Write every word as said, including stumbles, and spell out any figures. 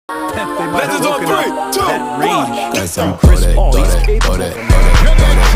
Legends on three, two, one. That's some Chris Paul. He's capable.